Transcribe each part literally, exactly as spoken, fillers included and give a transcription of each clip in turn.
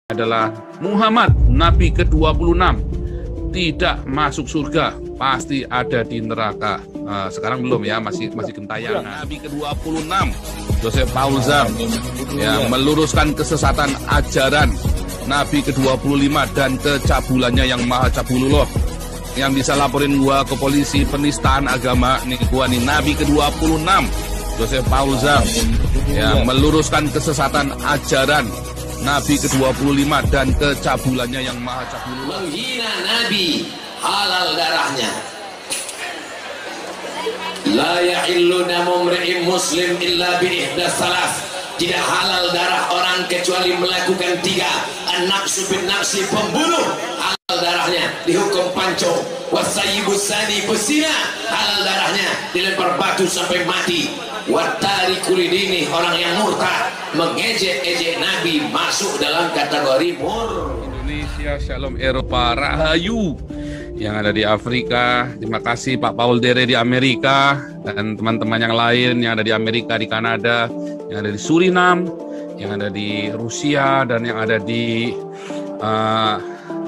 adalah Muhammad, Nabi ke dua puluh enam, tidak masuk surga, pasti ada di neraka. Nah, sekarang belum ya, masih masih gentayangan. Nabi ke dua puluh enam, Joseph Paul Zam, ya, meluruskan kesesatan ajaran Nabi ke dua puluh lima dan kecabulannya yang maha cabulullah. Yang bisa laporin gua ke polisi penistaan agama nih, gua nih Nabi ke dua puluh enam, Joseph Paul Zam, ya, meluruskan kesesatan ajaran Nabi ke dua puluh lima dan kecabulannya yang maha cabulullah. Menghina Nabi halal darahnya. La yahillu damu mri'in muslim illa bi ihdas salas. Tidak halal darah orang kecuali melakukan tiga. An-nafsu bin nafsi, pembunuh halal darahnya dihukum panco. Wasayyibus sani, pesina halal darahnya dilempar batu sampai mati. Watariku lidini, orang yang murtad mengejek-ejek Nabi masuk dalam kategori mur. Indonesia, Shalom Eropa, Rahayu yang ada di Afrika. Terima kasih Pak Paul Dere di Amerika dan teman-teman yang lain yang ada di Amerika, di Kanada, yang ada di Suriname, yang ada di Rusia, dan yang ada di uh,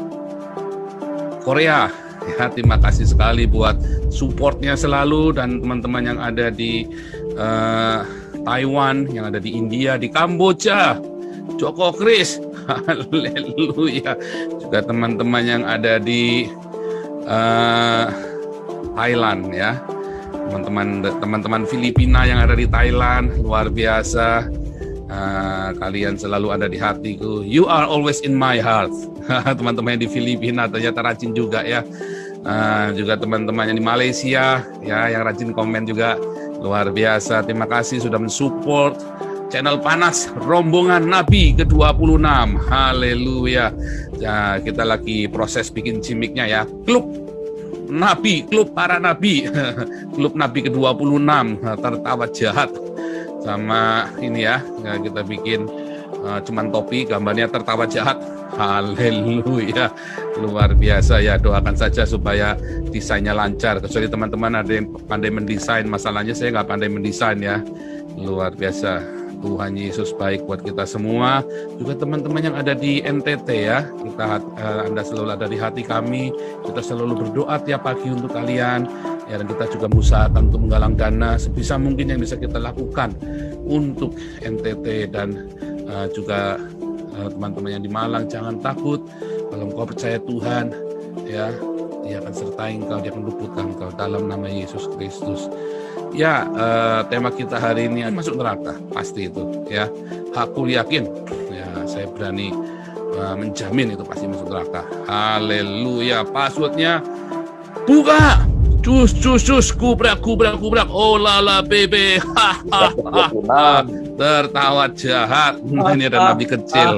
Korea. Ya, terima kasih sekali buat supportnya selalu, dan teman-teman yang ada di uh, Taiwan, yang ada di India, di Kamboja, Joko Kris, haleluya. Juga teman-teman yang ada di uh, Thailand, ya, teman-teman teman-teman Filipina yang ada di Thailand, luar biasa. Uh, kalian selalu ada di hatiku. You are always in my heart. Teman-teman yang di Filipina ternyata rajin juga ya. Uh, juga teman-teman yang di Malaysia ya, yang rajin komen juga, luar biasa. Terima kasih sudah mensupport channel Panas Rombongan Nabi ke dua puluh enam. Haleluya. Ya, kita lagi proses bikin cimiknya ya. Klub Nabi, klub para nabi. Klub Nabi ke dua puluh enam, tertawa jahat. Sama ini ya, kita bikin uh, cuman topi, gambarnya tertawa jahat. Haleluya, luar biasa ya. Doakan saja supaya desainnya lancar. Kecuali teman-teman ada yang pandai mendesain, masalahnya saya nggak pandai mendesain ya. Luar biasa. Tuhan Yesus baik buat kita semua. Juga teman-teman yang ada di N T T ya, kita uh, Anda selalu ada di hati kami. Kita selalu berdoa tiap pagi untuk kalian. Ya, dan kita juga mengusahakan untuk menggalang dana sebisa mungkin yang bisa kita lakukan untuk N T T, dan uh, juga uh, teman-teman yang di Malang, jangan takut. Kalau engkau percaya Tuhan, ya, Dia akan sertai engkau, Dia akan luputkan engkau dalam nama Yesus Kristus. Ya, uh, tema kita hari ini masuk neraka, pasti itu. Ya, aku yakin, ya, saya berani uh, menjamin itu pasti masuk neraka. Haleluya. Passwordnya buka. Cus, cus, cus, kubrak, kubrak, kubrak, oh lala bebe, hahaha, tertawa jahat. Ini ada nabi kecil.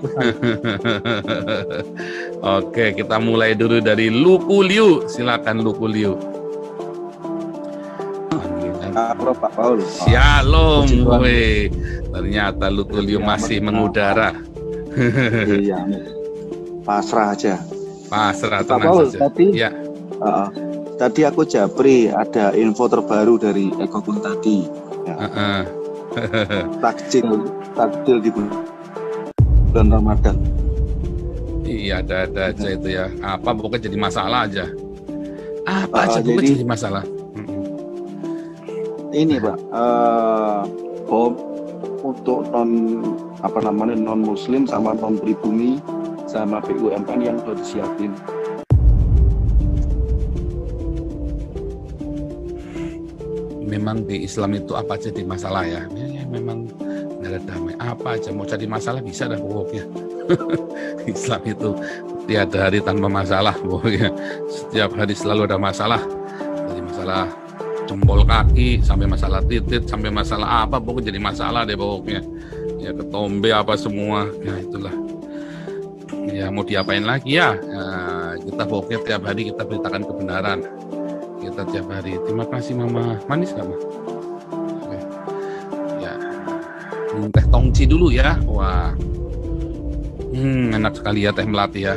Oke, kita mulai dulu dari Luku Liu. Silakan Luku Liu. Pak Paul. Shalom, we. Ternyata Luku Liu masih mengudara. Iya, pasrah aja. Pasrah, Pak Paul, saja. Tadi, ya. Uh, tadi aku japri ada info terbaru dari Eko Kun tadi. Ya. Uh-uh. takjil, takjil di bulan Ramadan. Iya, ada-ada aja itu ya. Apa pokoknya jadi masalah aja. Apa Uh, aja pokoknya jadi, jadi masalah. Ini Pak, uh, bom untuk non apa namanya non Muslim sama non pribumi sama B U M N yang sudah disiapin. Memang di Islam itu apa aja di masalah ya. Ya memang nggak ada damai. Apa aja mau jadi masalah bisa dah pokoknya. Islam itu tiada hari tanpa masalah pokoknya. Setiap hari selalu ada masalah. Dari masalah jempol kaki sampai masalah titit sampai masalah apa pokoknya jadi masalah deh pokoknya. Ya ketombe apa semua. Ya itulah. Ya mau diapain lagi ya. Ya kita pokoknya tiap hari kita beritakan kebenaran. Kita tiap hari. Terima kasih Mama. Manis gak, Ma? Oke. Ya. Hmm, teh tongci dulu ya. Wah. Hmm, enak sekali ya teh melati ya.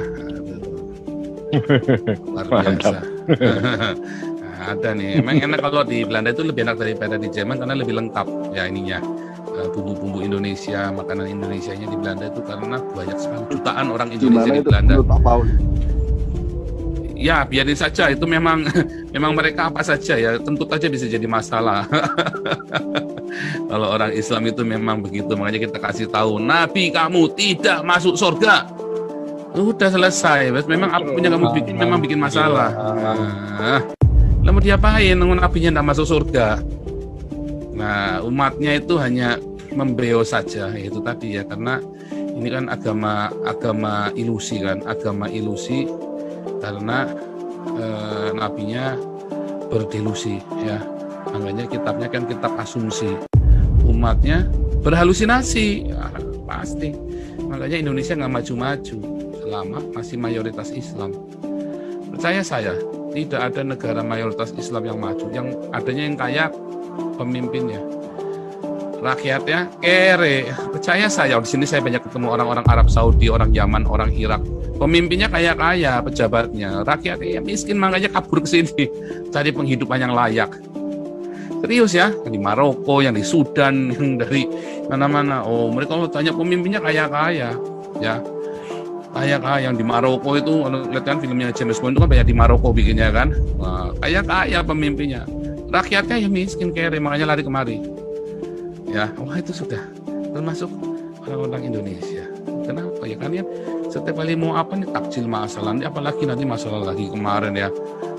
Luar biasa. Ada nih. Emang enak kalau di Belanda itu lebih enak daripada di Jerman karena lebih lengkap ya ininya. bumbu-bumbu Indonesia, makanan Indonesianya di Belanda itu karena banyak sekali jutaan orang Indonesia di itu Belanda. Pak Paul? Ya, biarin saja, itu memang memang mereka apa saja ya, tentu saja bisa jadi masalah. Kalau orang Islam itu memang begitu, makanya kita kasih tahu, Nabi kamu tidak masuk surga. Udah selesai, memang apapun yang kamu bikin memang bikin masalah. Nah, lalu diapain? Nabinya tidak masuk surga. Nah, umatnya itu hanya membeo saja, itu tadi ya, karena ini kan agama agama ilusi kan, agama ilusi. Karena e, nabinya berdelusi ya, makanya kitabnya kan kitab asumsi, umatnya berhalusinasi ya, pasti, makanya Indonesia nggak maju-maju selama masih mayoritas Islam. Percaya saya, tidak ada negara mayoritas Islam yang maju, yang adanya yang kaya pemimpinnya, rakyatnya kere. Percaya saya, di sini saya banyak ketemu orang-orang Arab Saudi, orang Yaman, orang Irak. Pemimpinnya kaya-kaya, pejabatnya, rakyatnya ya miskin, makanya kabur ke sini cari penghidupan yang layak. Serius ya, yang di Maroko, yang di Sudan, yang dari mana-mana. Oh, mereka kalau tanya pemimpinnya kaya-kaya, ya. Kaya-kaya yang di Maroko itu, lihat kan filmnya James Bond itu kan banyak di Maroko bikinnya kan. Nah, kaya-kaya pemimpinnya. Rakyatnya ya miskin kere, makanya lari kemari. Ya, wah itu sudah termasuk orang-orang Indonesia. Kenapa ya, kan ya setiap kali mau apa nih takjil masalah, apalagi nanti masalah lagi kemarin ya,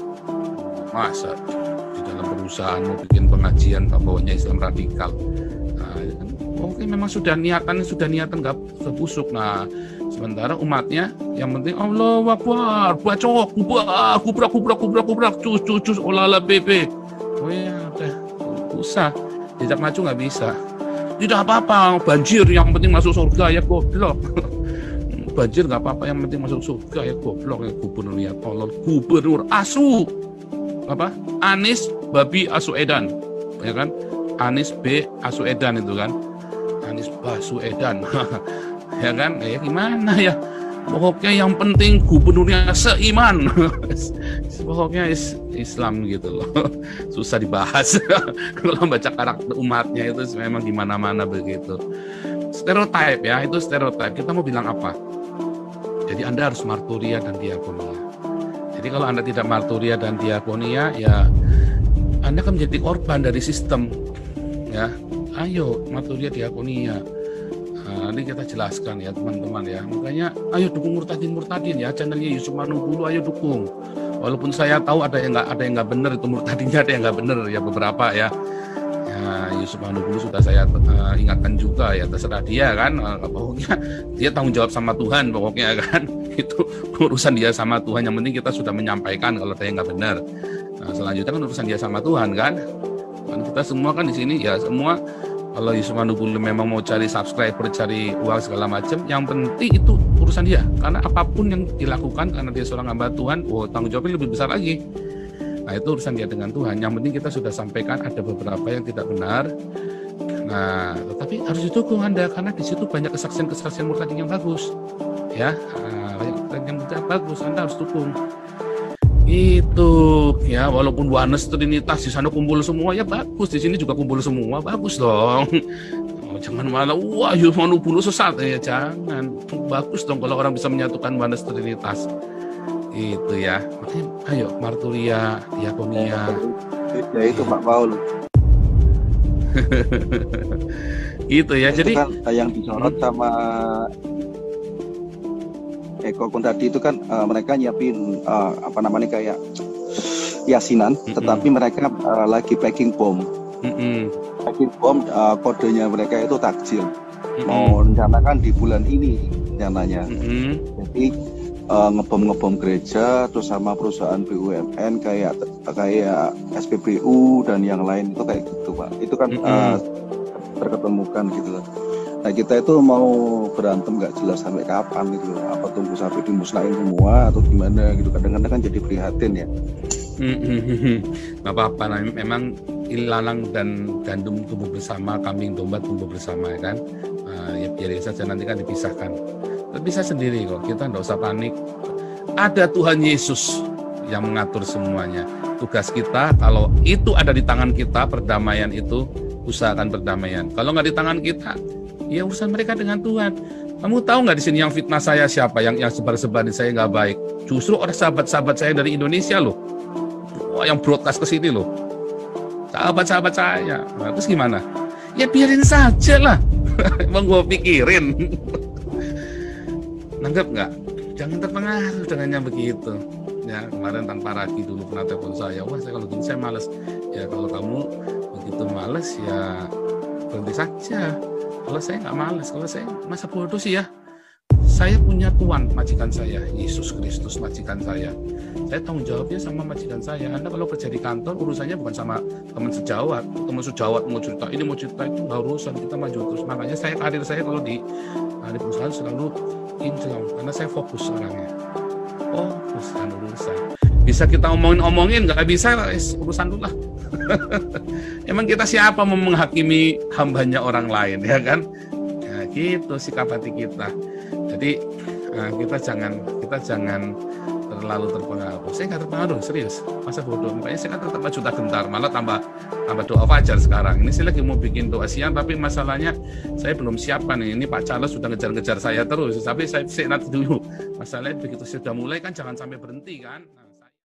masa di dalam perusahaan mau bikin pengajian bawahnya Islam radikal. Nah, oke, memang sudah niatan sudah niatan nggak busuk. Nah, sementara umatnya yang penting Allahu Akbar, bacok, kubrak, kubrak, kubrak, kubrak, kubrak, cus, cus, cus, olala bebe. Oh ya udah, usah tidak maju nggak bisa. Tidak apa-apa, banjir yang penting masuk surga ya goblok. Banjir nggak apa-apa, yang penting masuk surga ya goblok. Ya gubernurnya tolol, gubernur asu apa Anies babi Asuedan ya kan, Anies B Asuedan itu kan, Anies Basuedan ya kan, ya gimana ya, pokoknya yang penting gubernurnya seiman. Pokoknya is Islam gitu loh, susah dibahas. Kalau baca karakter umatnya itu memang di mana-mana begitu. Stereotip ya, itu stereotip. Kita mau bilang apa? Jadi Anda harus marturia dan diakonia. Jadi kalau Anda tidak marturia dan diakonia, ya Anda akan menjadi korban dari sistem. Ya, ayo marturia diakonia. Nah, nanti kita jelaskan ya teman-teman ya. Makanya ayo dukung murtadin-murtadin ya, channelnya Yusuf Manubulu, ayo dukung. Walaupun saya tahu ada yang nggak ada yang nggak benar, itu murtadinnya ada yang nggak benar ya, beberapa ya. Ya, Yusuf Manubulu sudah saya uh, ingatkan juga ya, terserah dia kan, uh, pokoknya dia tanggung jawab sama Tuhan pokoknya kan, itu urusan dia sama Tuhan, yang penting kita sudah menyampaikan kalau ada yang nggak benar. Nah, selanjutnya kan urusan dia sama Tuhan kan, kan kita semua kan di sini ya semua, kalau Yusuf Manubulu memang mau cari subscriber, cari uang segala macam, yang penting itu urusan dia, karena apapun yang dilakukan karena dia seorang hamba Tuhan, oh tanggung jawabnya lebih besar lagi. Nah itu urusan dia dengan Tuhan. Yang penting kita sudah sampaikan ada beberapa yang tidak benar. Nah, tetapi harus didukung Anda karena di situ banyak kesaksian-kesaksian murtadin yang bagus. Ya, nah, banyak kesaksian yang bagus. Anda harus dukung. Itu ya, walaupun Oneness Trinitas di sana kumpul semua ya bagus. Di sini juga kumpul semua, bagus dong. Oh, jangan malah wah Yusuf Manubulu sesat ya, jangan. Bagus dong kalau orang bisa menyatukan Oneness Trinitas. Itu ya, makanya ayo marturia, diakonia. Ya itu Pak Paul. Itu ya, itu jadi kan yang disorot sama Eko Kun tadi itu kan uh, mereka nyiapin uh, apa namanya kayak yasinan, mm-hmm. tetapi mereka uh, lagi packing bom. Mm-hmm. Packing bom, uh, kodenya mereka itu takjil. Mm-hmm. Mau rencanakan di bulan ini rencananya. Mm-hmm. Jadi Uh, ngebom-ngebom gereja, terus sama perusahaan B U M N kayak kayak S P B U dan yang lain itu kayak gitu Pak. Itu kan mm-hmm. uh, terketemukan gitu loh. Nah kita itu mau berantem nggak jelas sampai kapan gitu loh. Apa tunggu sampai dimusnahin semua atau gimana gitu. Kadang-kadang kan jadi prihatin ya. Mm-hmm. Nggak apa-apa, nah, memang ilalang dan gandum tumbuh bersama, kambing domba tumbuh bersama ya kan. Uh, ya biarin saja, nanti kan dipisahkan. Bisa sendiri kok, kita nggak usah panik. Ada Tuhan Yesus yang mengatur semuanya. Tugas kita, kalau itu ada di tangan kita, perdamaian itu, usahakan perdamaian. Kalau nggak di tangan kita, ya urusan mereka dengan Tuhan. Kamu tahu nggak di sini yang fitnah saya siapa? Yang yang sebar-sebarin saya nggak baik. Justru orang sahabat-sahabat saya dari Indonesia loh. Wah, yang broadcast ke sini loh. Sahabat-sahabat saya. Nah, terus gimana? Ya biarin saja lah. Emang gue pikirin. Nanggap nggak? Jangan terpengaruh dengan yang begitu. Ya kemarin tanpa Raki dulu pernah telepon saya. Wah, saya kalau gini saya malas. Ya kalau kamu begitu malas ya berhenti saja. Kalau saya nggak malas, kalau saya masa bodoh sih ya. Saya punya Tuhan, majikan saya, Yesus Kristus majikan saya. Saya tanggung jawabnya sama majikan saya. Anda kalau kerja di kantor, urusannya bukan sama teman sejawat. Teman sejawat mau cerita ini, mau cerita itu, nggak urusan. Kita maju terus. Makanya saya karir saya kalau di, di perusahaan selalu kinclong, karena saya fokus orangnya. Oh, urusan urusan. Bisa kita omongin-omongin, nggak bisa, urusan dulu lah. Emang kita siapa mau menghakimi hambanya orang lain, ya kan? Ya, gitu sikap hati kita. Jadi nah, kita jangan kita jangan terlalu terpengaruh. Saya nggak terpengaruh, serius. Masa bodoh. Makanya saya kan tetap maju tak gentar, malah tambah tambah doa fajar sekarang. Ini saya lagi mau bikin doa siang, tapi masalahnya saya belum siapkan. Ini Pak Charles sudah ngejar-ngejar saya terus. Tapi saya, saya nanti dulu. Masalahnya begitu sudah mulai kan jangan sampai berhenti kan. Nah.